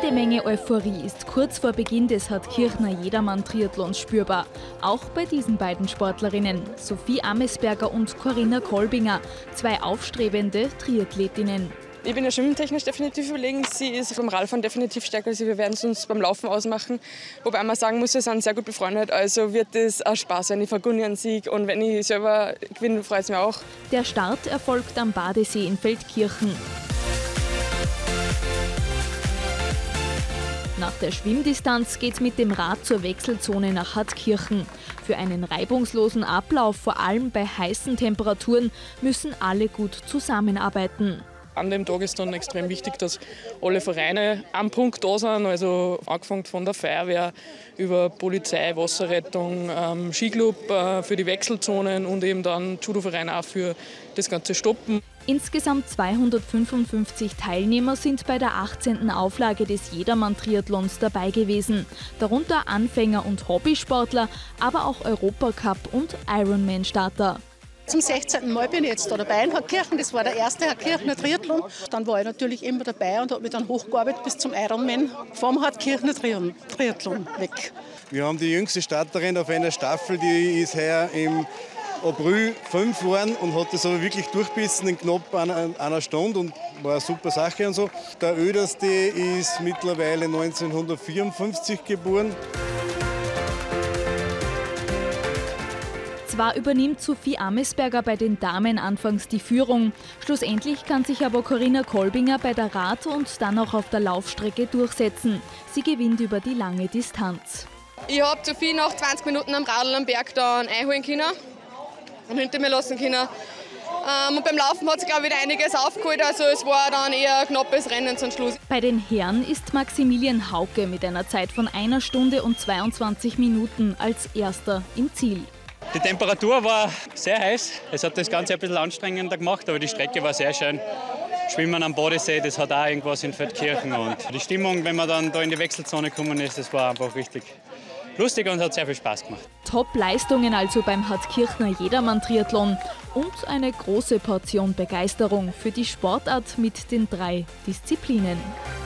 Jede Menge Euphorie ist kurz vor Beginn des Hartkirchner Jedermann-Triathlons spürbar. Auch bei diesen beiden Sportlerinnen, Sophie Amesberger und Corinna Kolbinger, zwei aufstrebende Triathletinnen. Ich bin ja schwimmtechnisch definitiv überlegen. Sie ist beim Radfahren definitiv stärker als ich. Wir werden es uns beim Laufen ausmachen. Wobei man sagen muss, wir sind sehr gut befreundet. Also wird es auch Spaß sein. Ich vergönne einen Sieg. Und wenn ich selber gewinne, freut es mich auch. Der Start erfolgt am Badesee in Feldkirchen. Nach der Schwimmdistanz geht's mit dem Rad zur Wechselzone nach Hartkirchen. Für einen reibungslosen Ablauf, vor allem bei heißen Temperaturen, müssen alle gut zusammenarbeiten. An dem Tag ist dann extrem wichtig, dass alle Vereine am Punkt da sind, also angefangen von der Feuerwehr über Polizei, Wasserrettung, Skiclub für die Wechselzonen und eben dann Judoverein auch für das ganze Stoppen. Insgesamt 255 Teilnehmer sind bei der 18. Auflage des Jedermann-Triathlons dabei gewesen. Darunter Anfänger und Hobbysportler, aber auch Europacup- und Ironman-Starter. Zum 16. Mal bin ich jetzt da dabei in Hartkirchen. Das war der erste Hartkirchner Triathlon. Dann war ich natürlich immer dabei und habe mich dann hochgearbeitet bis zum Ironman vom Hartkirchner Triathlon weg. Wir haben die jüngste Starterin auf einer Staffel, die ist heuer im April 5 geworden und hat das aber wirklich durchbissen in knapp einer Stunde und war eine super Sache und so. Der Älteste ist mittlerweile 1954 geboren. Zwar übernimmt Sophie Amesberger bei den Damen anfangs die Führung. Schlussendlich kann sich aber Corinna Kolbinger bei der Rad- und dann auch auf der Laufstrecke durchsetzen. Sie gewinnt über die lange Distanz. Ich habe Sophie nach 20 Minuten am Radl am Berg dann einholen können und hinter mir lassen können. Und beim Laufen hat sie, glaube ich, wieder einiges aufgeholt. Also es war dann eher ein knappes Rennen zum Schluss. Bei den Herren ist Maximilian Hauke mit einer Zeit von 1 Stunde und 22 Minuten als Erster im Ziel. Die Temperatur war sehr heiß. Es hat das Ganze ein bisschen anstrengender gemacht, aber die Strecke war sehr schön. Schwimmen am Bodensee, das hat auch irgendwas in Feldkirchen. Und die Stimmung, wenn man dann da in die Wechselzone gekommen ist, das war einfach richtig lustig und hat sehr viel Spaß gemacht. Top-Leistungen also beim Hartkirchner Jedermann-Triathlon und eine große Portion Begeisterung für die Sportart mit den 3 Disziplinen.